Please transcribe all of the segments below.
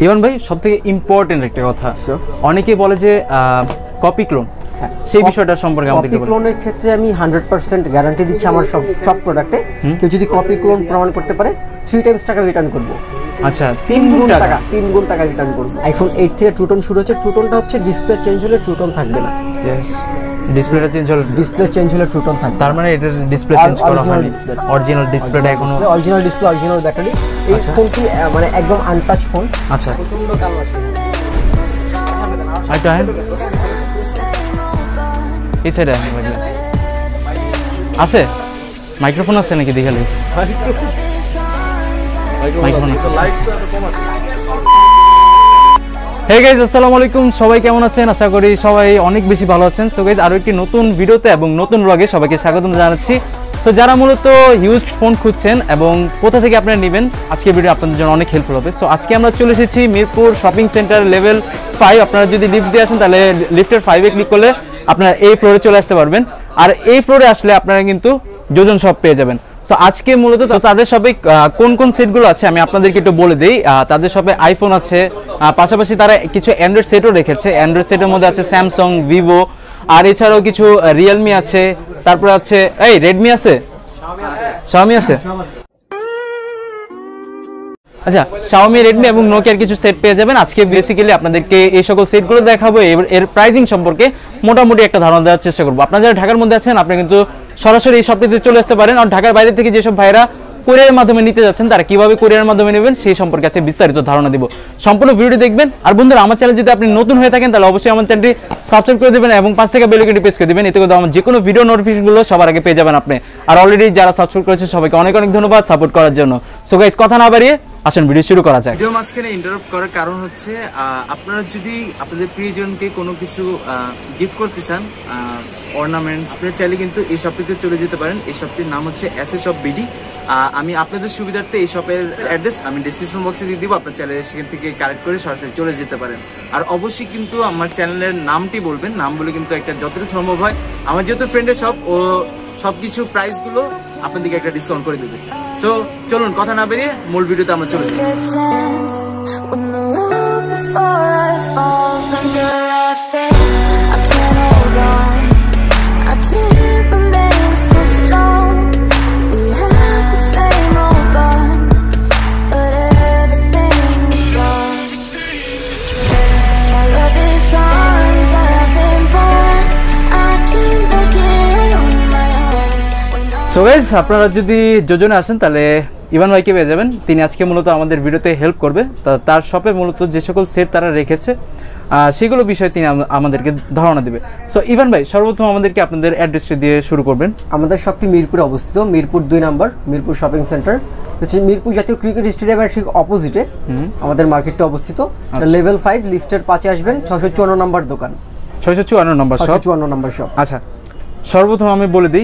Ivan ভাই সবথেকে important একটা কথা, অনেকেই বলে যে কপি ক্লোন, সেই বিষয়টা সম্পর্কে আমাদের কপি ক্লোনের ক্ষেত্রে আমি 100% গ্যারান্টি দিচ্ছি আমার সব প্রোডাক্টে। কেউ যদি কপি ক্লোন প্রমাণ করতে পারে 3 টাইমস টাকা রিটার্ন করব। আচ্ছা 3 গুণ টাকা রিটার্ন করব। আইফোন 8 থেকে ট্রু টোন শুরু হচ্ছে। ট্রু টোনটা হচ্ছে ডিসপ্লে চেঞ্জ হলে ট্রু টোন থাকবে না। यस, ডিসপ্লেটা চেঞ্জ হলে ট্রু টোন থাকবে। তার মানে এটা ডিসপ্লে চেঞ্জ করা হয়নি, অরিজিনাল ডিসপ্লেটা এখনো অরিজিনাল ডিসপ্লে, অরিজিনাল ব্যাটারি। এই ফোনটি মানে একদম আনটাচ ফোন। আচ্ছা আচ্ছা এই সাইডে আছে মাইক্রোফোন আছে নাকি দেখালি? মাইক্রোফোন আছে। হে গাইজ, আসসালামু আলাইকুম। সবাই কেমন আছেন? আশা করি সবাই অনেক বেশি ভালো আছেন। সো গাইজ, আরো একটি নতুন ভিডিওতে এবং নতুন ব্লগে সবাইকে স্বাগতম জানাচ্ছি। সো যারা মূলত ইউজড ফোন খুঁজছেন এবং কোথা থেকে আপনারা নেবেন, আজকের ভিডিও আপনাদের জন্য অনেক হেল্পফুল হবে। সো আজকে আমরা চলে এসেছি মিরপুর শপিং সেন্টার লেভেল 5। আপনারা যদি লিফট দিয়ে আসেন তাহলে লিফটের 5-এ ক্লিক করলে আপনারা এই ফ্লোরে চলে আসতে পারবেন। আর এই ফ্লোরে আসলে আপনারা কিন্তু যোজন শপ পেয়ে যাবেন। সো আজকে মূলত তাদের শপে কোন কোন সেটগুলো আছে আমি আপনাদেরকে একটু বলে দিই। তাদের শপে আইফোন আছে, পাশাপাশি তারা কিছু অ্যান্ড্রয়েড সেটও রেখেছে। অ্যান্ড্রয়েড সেটের মধ্যে আছে স্যামসাং, ভিভো, আর এছাড়াও কিছু রিয়েলমি আছে, তারপরে আছে এই রেডমি আছে, শাওমি আছে। আচ্ছা, শাওমি, রেডমি এবং নোকিয়ার কিছু সেট পেয়ে যাবেন। আজকে বেসিক্যালি আপনাদেরকে এই সকল সেটগুলো দেখাবো, এর প্রাইসিং সম্পর্কে মোটামুটি একটা ধারণা দেওয়ার চেষ্টা করবো। আপনারা যারা ঢাকার মধ্যে আছেন আপনি কিন্তু সরাসরি এই শপটিতে চলে আসতে পারেন। আর ঢাকার বাইরে থেকে যেসব ভাইরা কুরিয়ারের মাধ্যমে নিতে যাচ্ছেন তারা কিভাবে কুরিয়ারের মাধ্যমে নেবেন সেই সম্পর্কে আছে বিস্তারিত ধারণা দিব। সম্পূর্ণ ভিডিওটি দেখবেন। আর বন্ধুরা, আমার চ্যানেল যদি আপনি নতুন হয়ে থাকেন তাহলে অবশ্যই আমার চ্যানেলটি সাবস্ক্রাইব করে দেবেন এবং পাশ থেকে বেল আইকনটি প্রেস করে দিবেন। এতে করে আমার যে কোনো ভিডিও নোটিফিকেশনগুলো সবার আগে পেয়ে যাবেন আপনি। আর অলরেডি যারা সাবস্ক্রাইব করেছেন সবাইকে অনেক অনেক ধন্যবাদ সাপোর্ট করার জন্য। সো গাইস, কথা না বাড়িয়ে আসুন ভিডিও শুরু করা যাক। ভিডিও মাঝখানে ইন্টারাপ্ট করার কারণ হচ্ছে আপনারা যদি আপনাদের প্রিয়জনকে কোনো কিছু গিফট করতে চান, অর্নামেন্টস, চাইলে কিন্তু এই শপটিতে চলে যেতে পারেন। এই শপটির নাম হচ্ছে এসএস শপ বিডি। আমি আপনাদের সুবিধার্থে এই শপের অ্যাড্রেস আমি ডেসক্রিপশন বক্সে দিয়ে দিব, আপনার চ্যানেলে সেখান থেকে কালেক্ট করে সরাসরি চলে যেতে পারেন। আর অবশ্যই কিন্তু আমার চ্যানেলের নামটি বলবেন, নাম বলে কিন্তু একটা যতটুকু সম্ভব হয়, আমার যেহেতু ফ্রেন্ডের শপ ও সবকিছু প্রাইসগুলো আপনাদেরকে একটা ডিসকাউন্ট করে দেবে। সো চলুন কথা না বেরিয়ে মূল ভিডিওতে আমরা চলে যাই। সো গাইস, আপনারা যদি যোজনে আসেন তাহলে ইভান ভাইকে পেয়ে যাবেন। তিনি আজকে মূলত আমাদের ভিডিওতে হেল্প করবে। তার শপে মূলত যে সকল সেট তারা রেখেছে সেগুলো বিষয়ে তিনি আমাদেরকে ধারণা দেবে। সো ইভান ভাই, সর্বপ্রথম আমাদেরকে আপনাদের অ্যাড্রেসটি দিয়ে শুরু করবেন। আমাদের শপটি মিরপুরে অবস্থিত, মিরপুর 2 নম্বর, মিরপুর শপিং সেন্টার। মিরপুর জাতীয় ক্রিকেট স্টেডিয়ামের ঠিক অপোজিটে আমাদের মার্কেটটা অবস্থিত। লেভেল 5 লিফটের 5-এ আসবেন, 654 নম্বর দোকান, 654 নম্বর শপ। 654 নম্বর শপ। আচ্ছা, সর্বপ্রথম আমি বলে দিই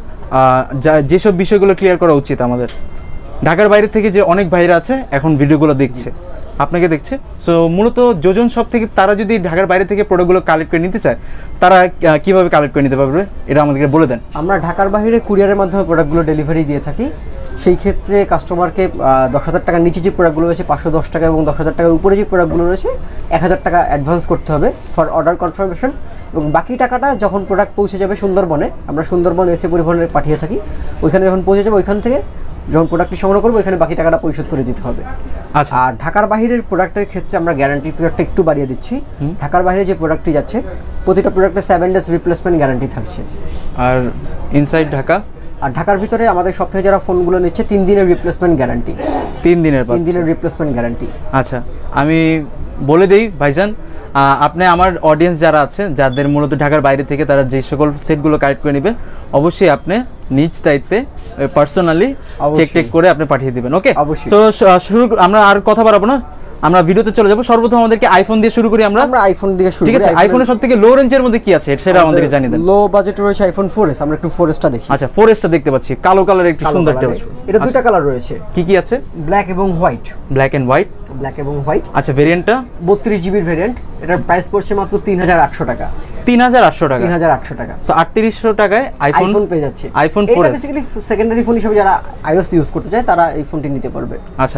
যেসব বিষয়গুলো ক্লিয়ার করা উচিত আমাদের। ঢাকার বাইরে থেকে যে অনেক ভাইরা আছে এখন ভিডিওগুলো দেখছে, আপনাকে দেখছে। সো মূলত যোজন শপ থেকে তারা যদি ঢাকার বাইরে থেকে প্রোডাক্টগুলো কালেক্ট করে নিতে চায় তারা কিভাবে কালেক্ট করে নিতে পারবে এটা আমাদেরকে বলে দেন। আমরা ঢাকার বাইরে কুরিয়ারের মাধ্যমে প্রোডাক্টগুলো ডেলিভারি দিয়ে থাকি। সেই ক্ষেত্রে কাস্টমারকে 10,000 টাকার নিচে যে প্রোডাক্টগুলো রয়েছে 510 টাকা এবং 10,000 টাকার উপরে যে প্রোডাক্টগুলো রয়েছে 1,000 টাকা অ্যাডভান্স করতে হবে ফর অর্ডার কনফার্মেশন। এবং বাকি টাকাটা যখন প্রোডাক্ট পৌঁছে যাবে সুন্দরবনে, আমরা সুন্দরবন এসে পরিবহনে পাঠিয়ে থাকি, ওইখানে যখন পৌঁছে যাবে ওইখান থেকে যখন প্রোডাক্টটি সংগ্রহ করবো ওইখানে বাকি টাকাটা পরিশোধ করে দিতে হবে। আচ্ছা, আর ঢাকার বাইরের প্রোডাক্টের ক্ষেত্রে আমরা গ্যারান্টি পিরিয়ডটা একটু বাড়িয়ে দিচ্ছি। ঢাকার বাইরে যে প্রোডাক্টটি যাচ্ছে প্রতিটা প্রোডাক্টে 7 ডেজ রিপ্লেসমেন্ট গ্যারান্টি থাকছে। আর ইনসাইড ঢাকা আর ঢাকার ভিতরে আমাদের সব থেকে যারা ফোনগুলো নিচ্ছে 3 দিনের রিপ্লেসমেন্ট গ্যারান্টি। 3 দিনের রিপ্লেসমেন্ট গ্যারান্টি। আচ্ছা, আমি বলে দিই ভাইজান, আপনি আমার অডিয়েন্স যারা আছে যাদের মূলত ঢাকার বাইরে থেকে তারা যে সকল সেটগুলো কালেক্ট করে নেবে অবশ্যই আপনি নিজ দায়িত্বে পার্সোনালি চেক করে আপনি পাঠিয়ে দিবেন। ওকে, তো শুরু আমরা আর কথা বাড়াবো না, আমরা ভিডিওতে চলে যাব। সর্বপ্রথম আমাদেরকে আইফোন দিয়ে শুরু করি। আমরা আইফোন দিয়ে শুরু করি। ঠিক আছে, আইফোনের সবথেকে লো রেঞ্জের মধ্যে কি আছে সেটা আমাদেরকে জানিয়ে দেন। লো বাজেট রয়েছে আইফোন 4S, আমরা একটু 4S টা দেখি। আচ্ছা, 4S টা দেখতে পাচ্ছি, কালো কালারের একটু সুন্দর টেবিল। এটা দুটো কালার রয়েছে। কি কি আছে? ব্ল্যাক এবং white. Black and white. Black এবং হোয়াইট। আচ্ছা, ভেরিয়েন্টটা 32 জিবি ভেরিয়েন্ট। এটার প্রাইস পড়ছে মাত্র 3,800 টাকা। 3,800 টাকা। 3,800 টাকা। সো 3800 টাকায় আইফোন পেয়ে যাচ্ছে। IPhone 4S basically secondary phone হিসেবে যারা iOS ইউজ করতে চায় তারা এই ফোনটি নিতে পারবে। আচ্ছা,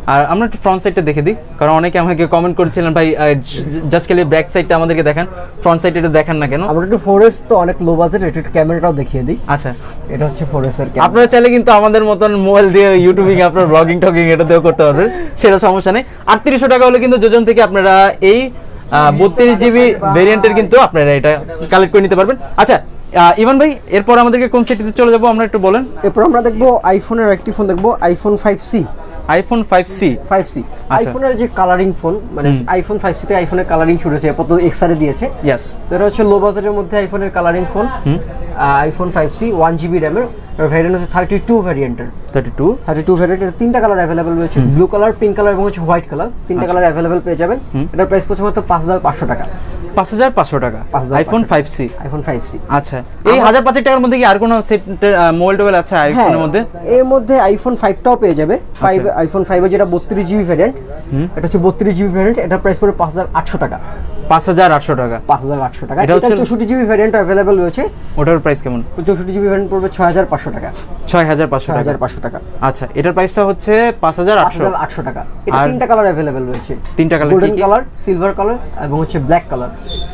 আর আমরা একটু ফ্রন্ট সাইডটা দেখে দিই, কারণ অনেকে আমাকে কমেন্ট করেছিলেন ভাই জাস্ট খালি ব্যাক সাইডটা আমাদেরকে দেখান, ফ্রন্ট সাইডটা দেখান না কেন। আমরা একটু 4S তো অনেক লো বাজেট, একটু ক্যামেরাটাও দেখিয়ে দিই। আচ্ছা, এটা হচ্ছে 4S এর ক্যামেরা। আপনারা চাইলে কিন্তু আমাদের মতন মোবাইল দিয়ে ইউটিউবিং আপনার ব্লগিং টগিং এটা দিয়েও করতে পারবেন, সেটা সমস্যা নেই। 3800 টাকা হলে কিন্তু যোজন থেকে আপনারা এই 32 জিবি ভেরিয়েন্টের কিন্তু আপনারা এটা কালেক্ট করে নিতে পারবেন। আচ্ছা ইভান ভাই, এরপর আমাদেরকে কোন সেটটিতে চলে যাবো আমরা একটু বলেন। এরপর আমরা দেখবো আইফোনের একটি ফোন দেখবো, আইফোন 5C। আইফোন 5C আইফোনের যে কালারিং ফোন, মানে আইফোন 5C তে আইফোনের কালারিং শুরু হয়েছে, এরপর তো এক্সআর দিয়েছে। ইয়েস, এটা হচ্ছে লো বাজেটের মধ্যে আইফোনের colouring phone. IPhone 5C 1GB র্যামের, ভ্যারিয়েন্ট হচ্ছে 32 ভ্যারিয়েন্টের। 32 ভ্যারিয়েন্টের তিনটা কালার অ্যাভেলেবল রয়েছে, ব্লু কালার, পিঙ্ক কালার এবং হচ্ছে হোয়াইট কালার। তিনটা কালার অ্যাভেলেবল পেয়ে যাবেন। এটার প্রাইস পড়ছে মাত্র 5500 টাকা। 5500 টাকা আইফোন 5C। আচ্ছা, এই 1500 টাকার মধ্যে কি আর কোনো সেট মোবাইল টোবাইল আছে আইফোনের মধ্যে? এর মধ্যে আইফোন 5টাও পেয়ে যাবে। আইফোন 5 এর যেটা 32GB ভ্যারিয়েন্ট, এটা হচ্ছে 32GB ভ্যারিয়েন্ট, এটার প্রাইস পড়বে 5800 টাকা। 5800 টাকা। 5800 টাকা। এটা 64GB ভ্যারিয়েন্ট अवेलेबल রয়েছে। ওটার প্রাইস কেমন? 64GB ভ্যারিয়েন্ট পড়বে 6500 টাকা। 6500 টাকা। আচ্ছা, এটার প্রাইসটা হচ্ছে 5800 টাকা। এটা তিনটা কালার अवेलेबल রয়েছে। তিনটা colour, golden colour, silver colour এবং হচ্ছে ব্ল্যাক কালার।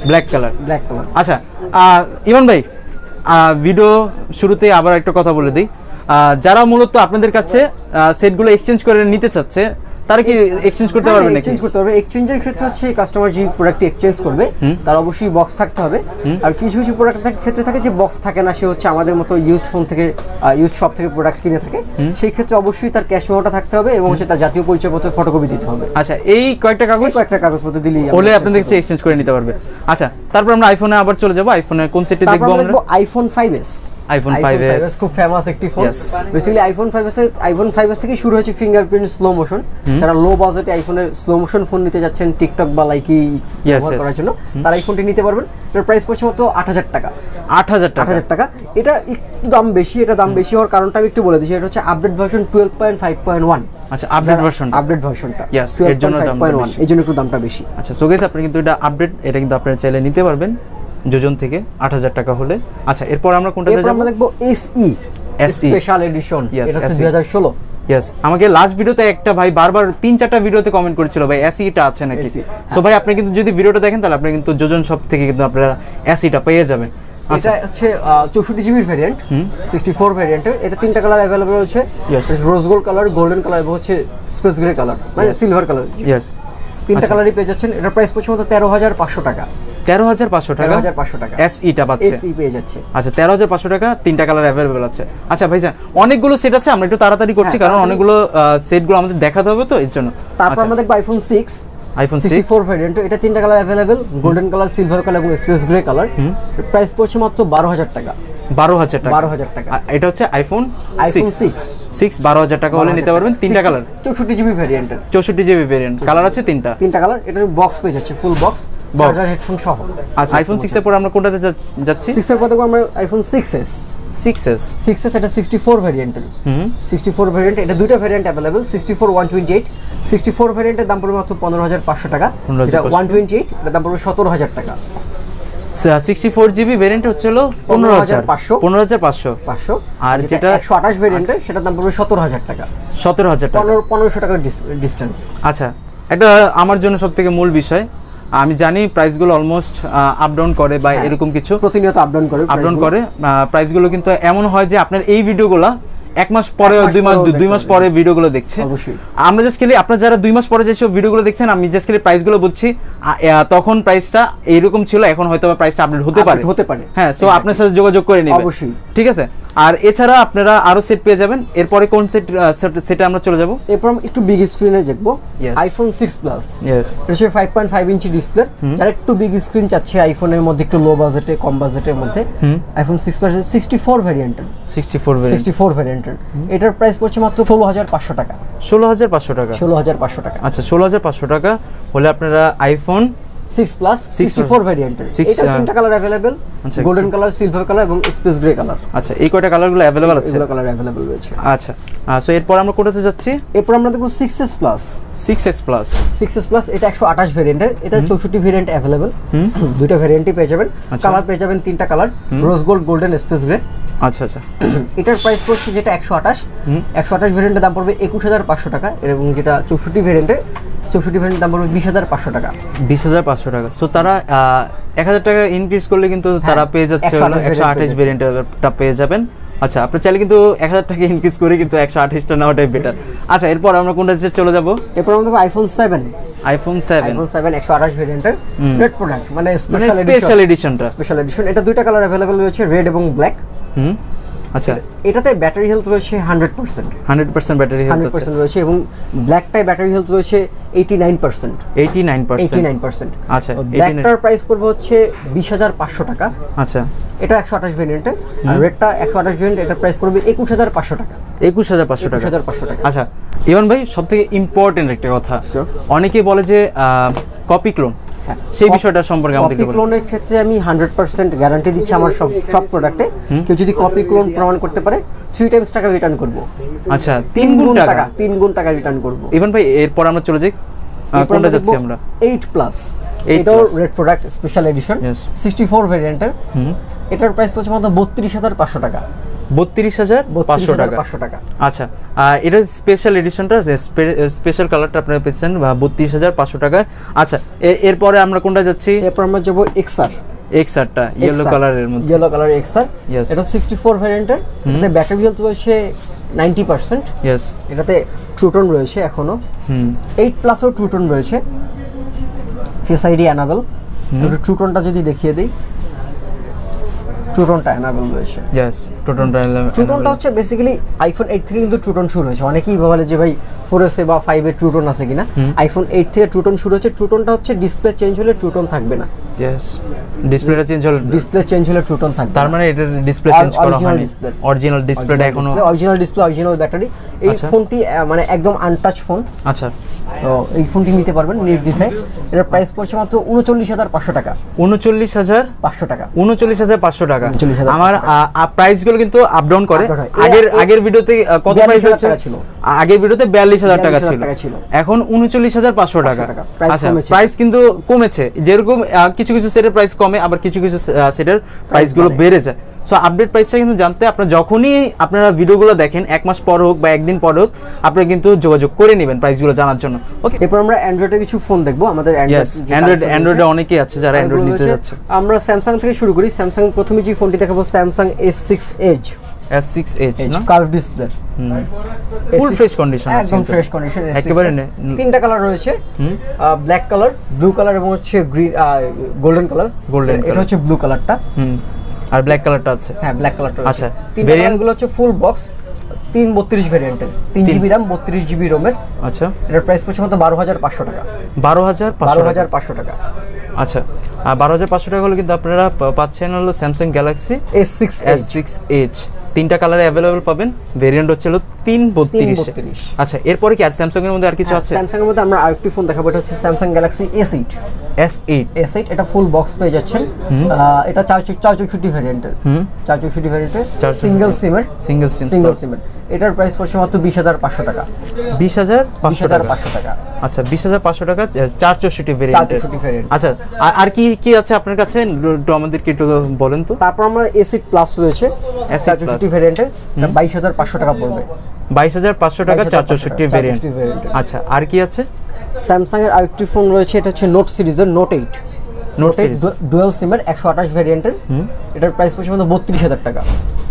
আচ্ছা ইভান ভাই, ভিডিও শুরুতে আবার একটা কথা বলে দিই, যারা মূলত আপনাদের কাছে সেটগুলো এক্সচেঞ্জ করে নিতে চাচ্ছে তারা কি এক্সচেঞ্জ করতে পারবে নাকি? এক্সচেঞ্জ করতে পারবে। এক্সচেঞ্জের ক্ষেত্রে হচ্ছে কাস্টমার যে প্রোডাক্টটি এক্সচেঞ্জ করবে তার অবশ্যই বক্স থাকতে হবে। আর কিছু কিছু প্রোডাক্টের ক্ষেত্রে থাকে যে বক্স থাকে না, সে হচ্ছে আমাদের মতো ইউজড ফোন থেকে, ইউজড শপ থেকে প্রোডাক্ট কিনে থাকে, সেই ক্ষেত্রে অবশ্যই তার ক্যাশ মেমোটা থাকতে হবে এবং হচ্ছে তার জাতীয় পরিচয়পত্রের ফটোকপি দিতে হবে। আচ্ছা, এই কয়েকটা কাগজপত্র দিলেই হলে আপনাদের কাছে এক্সচেঞ্জ করে নিতে পারবে। আচ্ছা, তারপর আমরা আইফোনে আবার চলে যাব। আইফোনের কোন সেটটি দেখবো আমরা? IPhone 5s। আইফোন 5s খুব ফেমাস একটি ফোন। বেসিক্যালি আইফোন 5s থেকে শুরু হয়েছে ফিঙ্গারপ্রিন্ট স্লো মোশন। যারা লো বাজেটে আইফোনের স্লো মোশন ফোন নিতে যাচ্ছেন টিকটক বা লাইকি ব্যবহার করার জন্য, তারা এই ফোনটি নিতে পারবেন। এটার প্রাইস পড়ছে মাত্র 8000 টাকা। 8000 টাকা। এটা একটু দাম বেশি। এটা দাম বেশি হওয়ার কারণটা আমি একটু বলে দিচ্ছি। এটা হচ্ছে আপডেট ভার্সন 12.5.1। আচ্ছা, আপডেট ভার্সনটা এর জন্য দামটা বেশি, এই জন্য একটু দামটা বেশি। আচ্ছা, সো গাইস, আপনি কিন্তু এটা আপডেট, এটা কিন্তু আপনারা চাইলে নিতে পারবেন যোজন থেকে 8000 টাকা হলে। আচ্ছা, এরপর আমরা কোনটা দেখব? আমরা দেখব SE স্পেশাল এডিশন। এটা হচ্ছে 2016। ইয়েস, আমাকে লাস্ট ভিডিওতে একটা ভাই বারবার 3-4টা ভিডিওতে কমেন্ট করেছিল ভাই SE-টা আছে নাকি। সো ভাই, আপনি কিন্তু যদি ভিডিওটা দেখেন তাহলে আপনি কিন্তু যোজন শপ থেকে কিন্তু আপনারা SE-টা পেয়ে যাবেন। এটা হচ্ছে 64GB ভ্যারিয়েন্ট, 64 ভ্যারিয়েন্টের। এটা তিনটা কালার अवेलेबल রয়েছে, rose gold colour, golden colour এবং হচ্ছে স্পেস গ্রে কালার, মানে সিলভার কালার। ইয়েস, তিনটা কালারই পেয়ে যাচ্ছেন। এটার প্রাইস পড়ছে মাত্র 13500 টাকা। 13500 টাকা। 13500 টাকা SE-টা পাচ্ছে। SE পেয়ে যাচ্ছে। আচ্ছা, 13500 টাকা, তিনটা কালার अवेलेबल আছে। আচ্ছা ভাইজান, অনেকগুলো সেট আছে, আমরা একটু তাড়াতাড়ি করছি কারণ অনেকগুলো সেটগুলো আমাদের দেখাতে হবে তো, এর জন্য। তারপর আমরা দেখব আইফোন 6। IPhone 64 variant. এটা তিনটা colour available, golden colour, silver colour এবং স্পেস গ্রে কালার। প্রাইস পড়ছে মাত্র 12000 টাকা। 12000 টাকা। এটা হচ্ছে আইফোন 6 12000 টাকা হলে নিতে পারবেন। তিনটা colour, 64GB ভ্যারিয়েন্টের। 64GB variant, colour আছে তিনটা কালার। এটার বক্স পেয়ে যাচ্ছে, ফুল বক্স, চার্জার, হেডফোন সহ। আচ্ছা, আইফোন 6 এর পর আমরা কোনটাতে যাচ্ছি? 6 এর পর দেখব আমরা আইফোন 6s। এটা 64 ভ্যারিয়েন্টের। 64 ভ্যারিয়েন্ট। এটা দুইটা ভ্যারিয়েন্ট अवेलेबल, 64 128। 64 ভ্যারিয়েন্টের দাম পড়বে মাত্র 15500 টাকা। এটা 128, এর দাম পড়বে 17000 টাকা। 64GB ভ্যারিয়েন্ট হচ্ছে হলো 15500। আর যেটা 128 ভ্যারিয়েন্টে সেটার দাম পড়বে 17000 টাকা। 17000 টাকা, 1500 টাকার ডিসটেন্স। আচ্ছা, এটা আমার জন্য সবথেকে মূল বিষয়। আমি জানি প্রাইসগুলো অলমোস্ট আপ ডাউন করে বা এরকম কিছু, প্রতিনিয়ত আপ ডাউন করে। প্রাইসগুলো কিন্তু এমন হয় যে আপনার এই ভিডিওগুলো 1 মাস পরে, 2 মাস পরে ভিডিওগুলো দেখছে। আমরা জাস্ট খালি আপনারা যারা 2 মাস পরে যেসব ভিডিওগুলো দেখছেন, আমি জাস্ট খালি প্রাইসগুলো বলছি, তখন প্রাইসটা এইরকম ছিল, এখন হয়তো প্রাইসটা আপডেট হতে পারে। হ্যাঁ, সো আপনার সাথে যোগাযোগ করে নেবেন অবশ্যই, ঠিক আছে। আর এছাড়া আপনারা আরো সেট পেয়ে যাবেন। এরপরে কোন সেটে আমরা চলে যাব? এরপর একটু বিগ স্ক্রিনে দেখব আইফোন 6 প্লাস। এটা 5.5 ইঞ্চি ডিসপ্লে। যারা একটু বিগ স্ক্রিন চাচ্ছে আইফোনের মধ্যে, একটু লো বাজেটে, কম বাজেটের মধ্যে, আইফোন 6 প্লাস 64 ভ্যারিয়েন্টের। 64 ভ্যারিয়েন্টের। এটার প্রাইস পড়ছে মাত্র 16500 টাকা। 16500 টাকা। 16500 টাকা। আচ্ছা, 16500 টাকা হলে আপনারা আইফোন 6 প্লাস 64 ভ্যারিয়েন্টের। এটা তিনটা colour available, golden colour, silver colour এবং স্পেস গ্রে কালার। আচ্ছা, এই কয়টা কালারগুলো अवेलेबल আছে? এগুলো কালার अवेलेबल রয়েছে। আচ্ছা, সো এরপর আমরা কোনটাতে যাচ্ছি? এরপর আমরা দেখব 6s প্লাস। 6s প্লাস এটা 128 ভ্যারিয়েন্টের। এটা 64 ভ্যারিয়েন্ট अवेलेबल। দুটো ভ্যারিয়েন্টই পেয়ে যাবেন। কালার পেয়ে যাবেন তিনটা colour, rose gold, golden, space grey. আচ্ছা আচ্ছা। এটার প্রাইস পড়ছে যেটা 128 ভেরিয়েন্টের দাম পড়বে 21500 টাকা, এবং যেটা 64 ভেরিয়েন্টের দাম পড়বে 20500 টাকা। 20500 টাকা। সো তারা 1000 টাকা ইনক্রিজ করলে কিন্তু তারা পেয়ে যাচ্ছে 128 ভেরিয়েন্টটা পেয়ে যাবেন। আচ্ছা, আপনি চাইলে কিন্তু 1000 টাকা ইনক্রিজ করে কিন্তু 128টা নেওয়াটাই বেটার। আচ্ছা, এরপর আমরা কোনটা চলে যাব? এরপর আমরা দেখব আইফোন 7 128 ভেরিয়েন্টের রেড প্রোডাক্ট, মানে স্পেশাল এডিশনটা। এটা দুইটা কালার अवेलेबल রয়েছে, রেড এবং ব্ল্যাক। আচ্ছা, এটাতে ব্যাটারি হেলথ রয়েছে 100% ব্যাটারি হেলথ আছে রয়েছে, এবং ব্ল্যাকটায় ব্যাটারি হেলথ রয়েছে 89%। আচ্ছা, ব্ল্যাকটার প্রাইস পড়বে হচ্ছে 20500 টাকা। আচ্ছা, এটা 128 ভেরিয়েন্টে, আর রেডটা 128 ভেরিয়েন্ট, এটা প্রাইস পড়বে 21500 টাকা। 21500 টাকা। আচ্ছা, ইভান ভাই, সবথেকে ইম্পর্টেন্ট একটা কথা, অনেকেই বলে যে কপি ক্লোন, সেই বিষয়টা সম্পর্কে আমাদের একটু বলুন। কপি ক্লোনের ক্ষেত্রে আমি 100% গ্যারান্টি দিচ্ছি আমার সব প্রোডাক্টে। কেউ যদি কপি ক্লোন প্রমাণ করতে পারে 3 টাইমস টাকা রিটার্ন করব। আচ্ছা, 3 গুণ টাকা রিটার্ন করব। ইভান ভাই, এরপর আমরা চলে যাই কোনটা যাচ্ছি আমরা? 8 প্লাস। এটাও রেড প্রোডাক্ট স্পেশাল এডিশন 64 ভেরিয়েন্টের। এটার প্রাইস পড়ছে মাত্র 32500 টাকা। 32500 টাকা। আচ্ছা, এটা স্পেশাল এডিশনটা, স্পেশাল কালারটা আপনারা পেয়েছেন 32500 টাকা। আচ্ছা, এরপরে আমরা কোনটা যাচ্ছি? এরপর আমরা যাব এক্সআরটা, ইয়েলো কালারের মধ্যে, ইয়েলো কালারের এক্সআর। এটা 64 ভ্যারিয়েন্টের, এটাতে ব্যাটারি হেলথ রয়েছে 90%। यस, এটাতে ট্রুটন রয়েছে এখনো। 8 প্লাসও ট্রুটন রয়েছে, ফেস আইডি অ্যানাবেল। ট্রুটনটা যদি দেখিয়ে দেই, ট্রুটনটা অ্যানাবেল রয়েছে। यस, ট্রুটনটা হচ্ছে বেসিক্যালি আইফোন 8 থেকে কিন্তু ট্রুটন শুরু হয়েছে। অনেকেই বলে যে ভাই 4S বা 5 এ ট্রুটন আছে কিনা। আইফোন 8 থেকে ট্রুটন শুরু হচ্ছে। ট্রুটনটা হচ্ছে ডিসপ্লে চেঞ্জ হলে ট্রুটন থাকবে না। यस, ডিসপ্লেটা চেঞ্জ হলে ট্রুটন থাকবে। তার মানে এটা ডিসপ্লে চেঞ্জ করা হয়নি, অরিজিনাল ডিসপ্লেটা এখনো অরিজিনাল ডিসপ্লে, অরিজিনাল ব্যাটারি। এই ফোনটি মানে একদম আনটাচ ফোন। আচ্ছা, তো এই ফোনটি নিতে পারবেন নির্দ্বিধায়। এর প্রাইস পড়ছে মাত্র 39500 টাকা। 39500 টাকা। 39500 টাকা। আমার প্রাইসগুলো কিন্তু আপ ডাউন করে। আগের ভিডিওতে কত প্রাইস ছিল? আগের ভিডিওতে 42000 টাকা ছিল, এখন 39500 টাকা। আচ্ছা, প্রাইস কিন্তু কমেছে। যেরকম কিছু কিছু সেটের প্রাইস কমে, আবার কিছু কিছু সেটের প্রাইসগুলো বেড়ে যায়। সো আপডেট প্রাইসটা কিন্তু জানতে আপনারা যখনই আপনারা ভিডিওগুলো দেখেন, 1 মাস পর হোক বা একদিন পর হোক, আপনারা কিন্তু যোগাযোগ করে নেবেন প্রাইসগুলো জানার জন্য। ওকে, এরপর আমরা অ্যান্ড্রয়েডের কিছু ফোন দেখবো। আমাদের অ্যান্ড্রয়েডে অনেকেই আছে যারা অ্যান্ড্রয়েড নিতে যাচ্ছে। আমরা স্যামসাং থেকে শুরু করি। স্যামসাং প্রথমে যে ফোনটি দেখাবো, Samsung S6 Edge। Curve display, full fresh condition আছে, একদম ফ্রেশ কন্ডিশন। একেবারে তিনটা কালার রয়েছে, ব্ল্যাক কালার, ব্লু কালার এবং হচ্ছে গ্রিন গোল্ডেন কালার। এটা হচ্ছে ব্লু কালারটা, আর ব্ল্যাক কালারটা আছে। হ্যাঁ, ব্ল্যাক কালারটা। আচ্ছা, ভেরিয়েন্টগুলো হচ্ছে ফুল বক্স, 332 ভেরিয়েন্টের, 3GB RAM 32GB ROM-এর। আচ্ছা, এটার প্রাইস পড়ছে মাত্র 12500 টাকা। 12500 টাকা। আচ্ছা, 12500 টাকা হলে কিন্তু আপনারা পাচ্ছেন হলো স্যামসাং গ্যালাক্সি S6 Edge। তিনটা কালারে अवेलेबल পাবেন, ভেরিয়েন্ট হচ্ছে 332। আচ্ছা, এরপরে কি আর স্যামসাং এর মধ্যে আর কিছু আছে? স্যামসাং এর মধ্যে আমরা আরেকটি ফোন দেখাবো, এটা হচ্ছে স্যামসাং গ্যালাক্সি S8। এটা ফুল বক্স পেয়ে যাচ্ছেন। এটা 464 ভেরিয়েন্টের, 464 ভেরিয়েন্টের, সিঙ্গেল সিমের। এটার প্রাইস পড়ছে মাত্র 20500 টাকা। 20500 টাকা। আচ্ছা, 20500 টাকা 464 ভেরিয়েন্টের। আচ্ছা, আর কি কি আছে আপনার কাছে একটু আমাদেরকে একটু বলেন তো। তারপর আমরা S8 প্লাস রয়েছে, 464 ভেরিয়েন্টের, 22500 টাকা পড়বে। 22500 টাকা 464 ভেরিয়েন্ট। আচ্ছা, আর কি আছে? স্যামসাং এর আরেকটি ফোন রয়েছে, এটা হচ্ছে নোট সিরিজের নোট 8 ডুয়াল সিমের 128 ভেরিয়েন্টের। এটার প্রাইস পড়ছে মাত্র 32000 টাকা।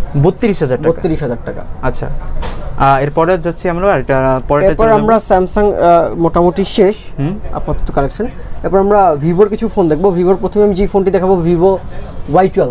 32000 টাকা। আচ্ছা, এরপরে যাচ্ছি আমরা এটা পরেরটা। এরপর আমরা স্যামসাং মোটামুটি শেষ আপাতত কালেকশন। এরপর আমরা ভিভোর কিছু ফোন দেখবো। ভিভোর প্রথমে আমি যে ফোনটি দেখাবো, ভিভো Y12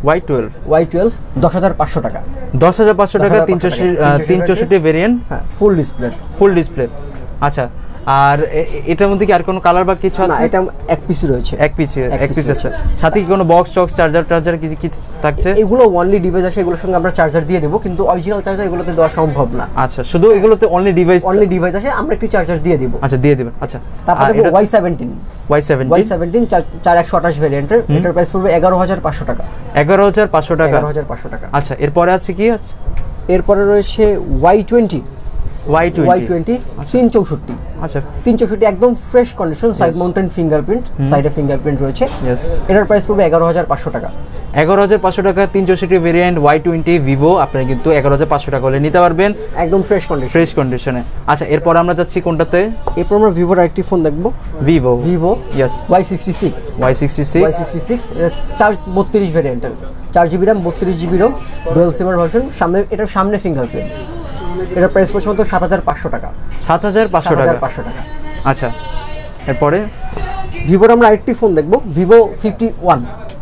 10500 টাকা। 10500 টাকা, 364 ভেরিয়েন্ট, ফুল ডিসপ্লে। আচ্ছা, আর এটার মধ্যে কি আর কোনো কালার বা কিছু আছে? এটা এক পিস রয়েছে, এক পিস আছে। সাথে কি কোনো বক্স চার্জার কি থাকছে? এগুলো অনলি ডিভাইস আছে, এগুলোর সঙ্গে আমরা চার্জার দিয়ে দেব, কিন্তু অরিজিনাল চার্জার এগুলোতে দেওয়া সম্ভব না। আচ্ছা, শুধু এগুলোতে অনলি ডিভাইস আছে, আমরা একটি চার্জার দিয়ে দেব। আচ্ছা, দিয়ে দিবেন। আচ্ছা, তারপর দেখো Y17 4128 ভেরিয়েন্টের। এটার প্রাইস পড়বে 11500 টাকা। 11500 টাকা। আচ্ছা, এরপরে আছে কি আছে? এরপরে রয়েছে Y20 Y20 364 আচ্ছা 364 একদম fresh condition, side mounted fingerprint, সাইডে ফিঙ্গারপ্রিন্ট রয়েছে। এটার প্রাইস পড়বে 11500 টাকা। 11500 টাকা 364 ভেরিয়েন্ট Y20 ভিভো আপনারা কিন্তু 11500 টাকা হলে নিতে পারবেন, একদম ফ্রেশ কন্ডিশনে। আচ্ছা এরপর আমরা যাচ্ছি কোনটাতে? এরপর আমরা ভিভোর আরেকটি ফোন দেখবো, ভিভো ইয়েস Y66 এটা 432 ভেরিয়েন্টের, 4GB RAM 32GB ROM ডুয়াল সিমার ভার্সন, এটার সামনে ফিঙ্গারপ্রিন্ট। এটার প্রাইস পড়ছে মাত্র 7500 টাকা। 7500 টাকা। আচ্ছা এরপরে ভিভোর আমরা আরেকটি ফোন দেখবো, ভিভো 51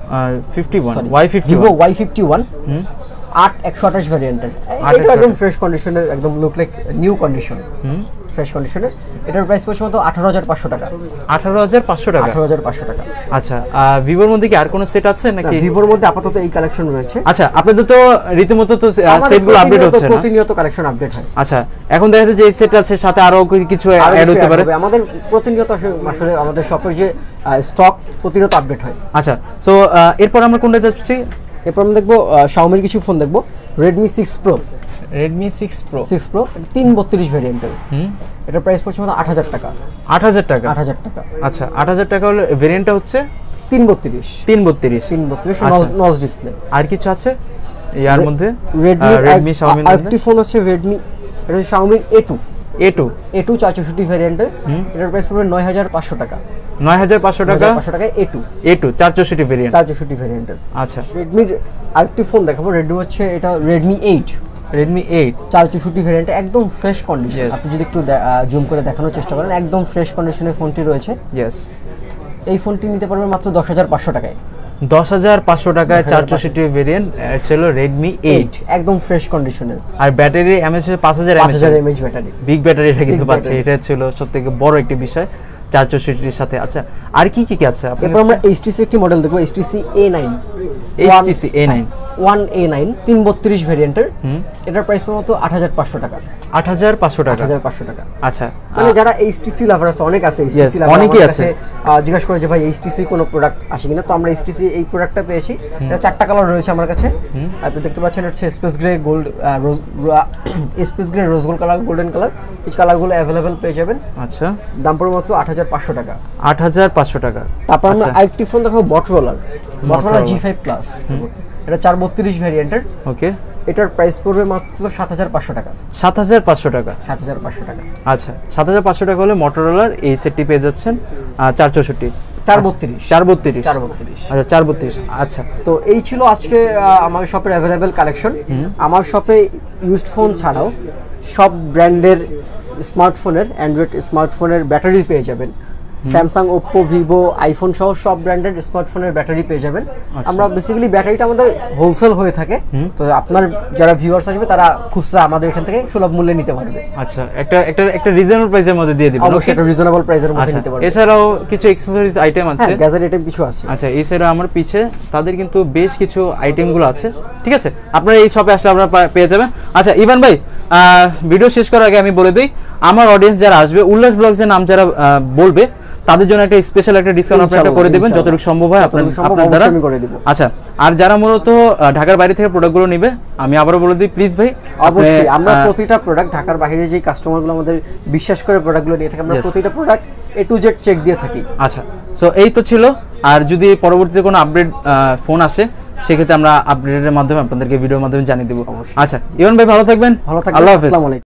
Y51 128 ভেরিয়েন্টের, এটা একদম ফ্রেশ কন্ডিশনের, একদম look like new condition, fresh কন্ডিশনের। এটার প্রাইস পড়ছে মাত্র 18500 টাকা। 18500 টাকা। আচ্ছা ভিভোর মধ্যে কি আর কোনো সেট আছে নাকি? ভিভোর মধ্যে আপাতত এই কালেকশন রয়েছে। আচ্ছা আপনাদের তো রীতিমতো তো সেটগুলো আপডেট হচ্ছে না, প্রতিনিয়ত কালেকশন আপডেট হয়। আচ্ছা এখন দেখা যাচ্ছে যে এই সেট আছে সাথে আরো কিছু অ্যাড হতে পারে। আমাদের প্রতিনিয়ত আসলে আমাদের শপের যে স্টক প্রতিনিয়ত আপডেট হয়। আচ্ছা সো এরপর আমরা কোনটা যাচ্ছি? এরপর আমরা দেখবো Xiaomi কিছু ফোন দেখবো, Redmi 6 Pro 332 ভেরিয়েন্টের। এটার প্রাইস পড়ছে মাত্র 8000 টাকা। 8000 টাকা। আচ্ছা 8000 টাকা হলো ভেরিয়েন্টটা হচ্ছে 332 নজ ডিসপ্লে। আর কিছু আছে এর মধ্যে? Redmi Xiaomi আরেকটি ফোন আছে Redmi, এটা Xiaomi A2 464 ভেরিয়েন্টের। এটার প্রাইস পড়বে 9500 টাকা। 9500 টাকা A2 464 ভেরিয়েন্টের। আচ্ছা Redmi আরেকটি ফোন দেখাবো, Redmi হচ্ছে এটা Redmi 8 464 ভেরিয়েন্ট, একদম ফ্রেশ কন্ডিশন। আপনি যদি একটু জুম করে দেখানোর চেষ্টা করেন, একদম ফ্রেশ কন্ডিশনের ফোনটি রয়েছে। এই ফোনটি নিতে পারবেন মাত্র 10500 টাকায়। 10500 টাকায় 464 ভেরিয়েন্ট ছিল Redmi 8, একদম ফ্রেশ কন্ডিশনের। আর battery mAh 5000 mAh battery, big battery এটা কিন্তু পাচ্ছে, এটা ছিল সবথেকে বড় একটি বিষয় 464 এর সাথে। আচ্ছা আর কি আছে আপনাদের? এরপর আমরা HTC একটি মডেল দেখব, HTC A9 332 ভেরিয়েন্টের। এটার প্রাইস পড়বে মাত্র 8500 টাকা। 8500 টাকা। আচ্ছা মানে যারা HTC লাভার আছে, অনেক আছে HTC লাভার, অনেকেই আছে, জিজ্ঞাসা করে যে ভাই HTC কোনো প্রোডাক্ট আসে কিনা, তো আমরা HTC এই প্রোডাক্টটা পেয়েছি। এটা 4টা কালার রয়েছে আমার কাছে, আপনি দেখতে পাচ্ছেন। এটা space grey, gold, space grey, rose gold colour, golden colour, এই কালারগুলো अवेलेबल পেয়ে যাবেন। আচ্ছা দাম পড়বে মাত্র 8500 টাকা। 8500 টাকা। তারপর আমরা আরেকটি ফোন দেখো, Motorola G5 Plus, এটা 432 ভেরিয়েন্টের। ওকে, এটার প্রাইস পড়বে মাত্র 7500 টাকা। 7500 টাকা। আচ্ছা 7500 টাকা হলে Motorola এই সেটটি পেয়ে যাচ্ছেন 432 আচ্ছা 432। আচ্ছা তো এই ছিল আজকে আমার শপের अवेलेबल কালেকশন। আমার শপে ইউজড ফোন ছাড়াও সব ব্র্যান্ডের স্মার্টফোনের, অ্যান্ড্রয়েড স্মার্টফোনের ব্যাটারি পেয়ে যাবেন। স্যামসাং, ওপ্পো, ভিভো, আইফোন সহ সব ব্র্যান্ডের স্মার্টফোনের ব্যাটারি পেয়ে যাবেন। আমরা বেসিক্যালি ব্যাটারিটা আমাদের হোলসেল হয়ে থাকে, তো আপনার যারা ভিউয়ার্স আসবে তারা খুচরা আমাদের এখান থেকে সুলভ মূল্যে নিতে পারবে। আচ্ছা একটা রিজনেবল প্রাইসের মধ্যে দিয়ে দিবেন। অবশ্যই একটা রিজনেবল প্রাইসের মধ্যে নিতে পারবে। এছাড়াও কিছু অ্যাকসেসরিজ আইটেম আছে, হ্যাঁ গ্যাজেট আইটেম কিছু আছে। আচ্ছা এই সাইডে আমার পিছে তাদের কিন্তু বেশ কিছু আইটেমগুলো আছে, ঠিক আছে? আপনারা এই শপে আসলে আপনারা পেয়ে যাবেন। আচ্ছা ইভান ভাই, ভিডিও শেষ করার আগে আমি বলে দিই, আমার অডিয়েন্স যারা আসবে উল্লাস ব্লগস এর নাম যারা বলবে তাদের জন্য একটা স্পেশাল একটা ডিসকাউন্ট আপনারা করে দিবেন যতটুকু সম্ভব হয় আপনার দ্বারা। আচ্ছা আর যারা মূলত ঢাকার বাইরে থেকে প্রোডাক্টগুলো নেবে, আমি আবারও বলে দিই প্লিজ ভাই, অবশ্যই আমরা প্রতিটা প্রোডাক্ট ঢাকার বাইরে যে কাস্টমারগুলো আমাদের বিশ্বাস করে প্রোডাক্টগুলো নিয়ে থাকে, আমরা প্রতিটা product A to Z check দিয়ে থাকি। আচ্ছা সো এই তো ছিল, আর যদি পরবর্তীতে কোনো আপডেট ফোন আসে সেক্ষেত্রে আমরা আপডেটের মাধ্যমে আপনাদেরকে ভিডিওর মাধ্যমে জানিয়ে দেবো। আচ্ছা ইভান ভাই ভালো থাকবেন, আল্লাহ হাফেজ।